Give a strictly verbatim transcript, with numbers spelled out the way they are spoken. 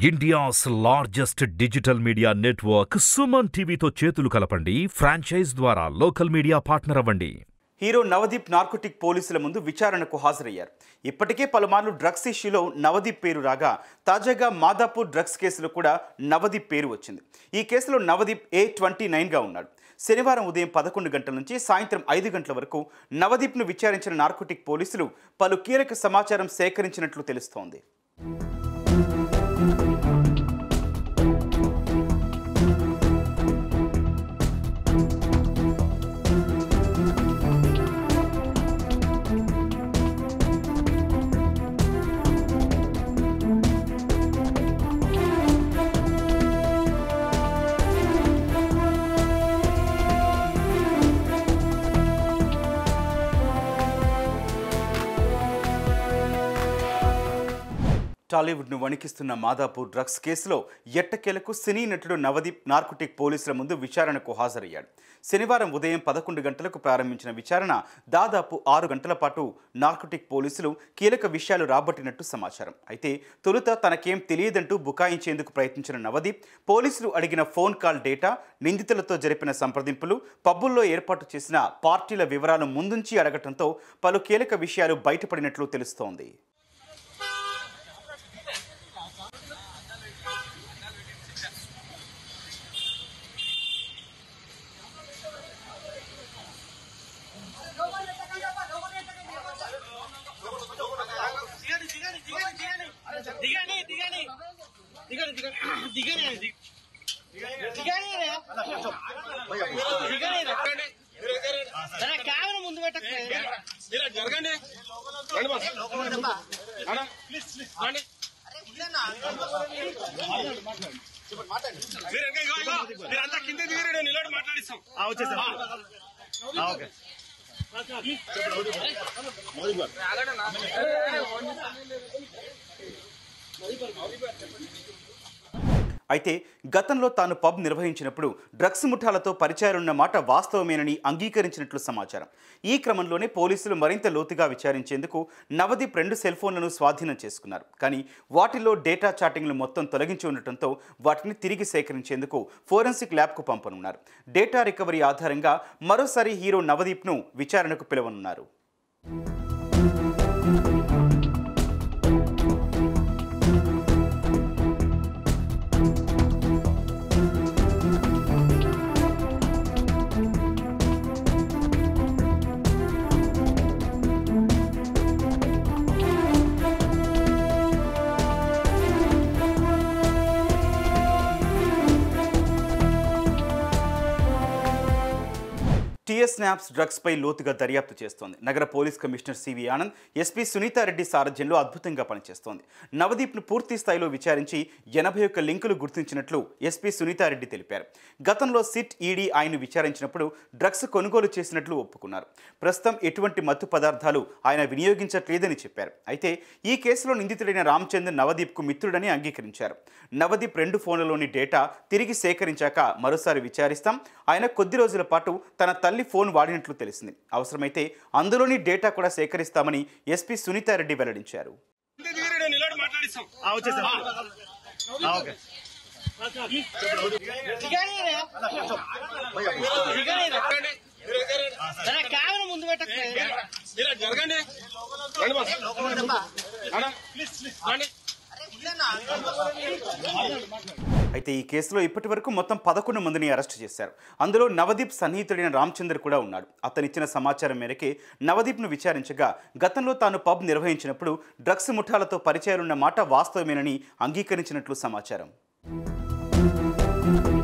India's largest digital media network SumanTV తో చేతులు కలపండి ఫ్రాంచైజ్ ద్వారా లోకల్ మీడియా పార్ట్నర్ అవ్వండి. హీరో నవదీప్ నార్కోటిక్ పోలీసుల ముందు విచారణకు హాజరయ్యారు. ఇప్పటికే పలుమార్లు డ్రగ్స్ ఇష్యూలో నవదీప్ పేరు రాగా తాజాగా మాదాపూర్ డ్రగ్స్ కేసులో కూడా నవదీప్ పేరు వచ్చింది. ఈ కేసులో నవదీప్ ఏ ట్వంటీ నైన్గా ఉన్నాడు. శనివారం ఉదయం పదకొండు గంటల నుంచి సాయంత్రం ఐదు గంటల వరకు నవదీప్ను విచారించిన నార్కోటిక్ పోలీసులు పలు కీలక సమాచారం సేకరించినట్లు తెలుస్తోంది. టాలీవుడ్ను వణికిస్తున్న మాదాపూర్ డ్రగ్స్ కేసులో ఎట్టకేలకు సినీ నటుడు నవదీప్ నార్కోటిక్ పోలీసుల ముందు విచారణకు హాజరయ్యాడు. శనివారం ఉదయం పదకొండు గంటలకు ప్రారంభించిన విచారణ దాదాపు ఆరు గంటల పాటు నార్కోటిక్ పోలీసులు కీలక విషయాలు రాబట్టినట్టు సమాచారం. అయితే తొలుత తనకేం తెలియదంటూ బుకాయించేందుకు ప్రయత్నించిన నవదీప్ పోలీసులు అడిగిన ఫోన్ కాల్ డేటా, నిందితులతో జరిపిన సంప్రదింపులు, పబ్బుల్లో ఏర్పాటు చేసిన పార్టీల వివరాలు ముందుంచి అడగటంతో పలు కీలక విషయాలు బయటపడినట్లు తెలుస్తోంది. అయితే గతంలో తాను పబ్ నిర్వహించినప్పుడు డ్రగ్స్ ముఠాలతో పరిచయాలున్న మాట వాస్తవమేనని అంగీకరించినట్లు సమాచారం. ఈ క్రమంలోనే పోలీసులు మరింత లోతుగా విచారించేందుకు నవదీప్ రెండు సెల్ ఫోన్లను స్వాధీనం చేసుకున్నారు. కానీ వాటిలో డేటా చాటింగ్లు మొత్తం తొలగించి ఉండటంతో వాటిని తిరిగి సేకరించేందుకు ఫోరెన్సిక్ ల్యాబ్కు పంపనున్నారు. డేటా రికవరీ ఆధారంగా మరోసారి హీరో నవదీప్ను విచారణకు పిలవనున్నారు. టీఎస్ స్నాప్స్ డ్రగ్స్ పై లోతుగా దర్యాప్తు చేస్తోంది. నగర police commissioner CV Anand, SP Sunitha Reddy సారథ్యంలో అద్భుతంగా పనిచేస్తోంది. నవదీప్ను పూర్తి స్థాయిలో విచారించి ఎనభై ఒక్క లింకులు గుర్తించినట్లు ఎస్పీ సునీతారెడ్డి తెలిపారు. గతంలో సిట్ ఈడీ ఆయన విచారించినప్పుడు డ్రగ్స్ కొనుగోలు చేసినట్లు ఒప్పుకున్నారు. ప్రస్తుతం ఎటువంటి మత్తు పదార్థాలు ఆయన వినియోగించట్లేదని చెప్పారు. అయితే ఈ కేసులో నిందితుడైన రామచంద్ర నవదీప్కు మిత్రుడని అంగీకరించారు. నవదీప్ రెండు ఫోన్లలోని డేటా తిరిగి సేకరించాక మరోసారి విచారిస్తాం. ఆయన కొద్ది రోజుల పాటు తన తల్లి ఫోన్ వాడినట్లు తెలిసింది. అవసరమైతే అందులోని డేటా కూడా సేకరిస్తామని ఎస్పీ సునీతారెడ్డి వెల్లడించారు. అయితే ఈ కేసులో ఇప్పటి వరకు మొత్తం పదకొండు మందిని అరెస్టు చేశారు. అందులో నవదీప్ సన్నిహితుడైన రామచంద్ర కూడా ఉన్నాడు. అతనిచ్చిన సమాచారం మేరకే నవదీప్ను విచారించగా గతంలో తాను పబ్ నిర్వహించినప్పుడు డ్రగ్స్ ముఠాలతో పరిచయాలున్న మాట వాస్తవమేనని అంగీకరించినట్లు సమాచారం.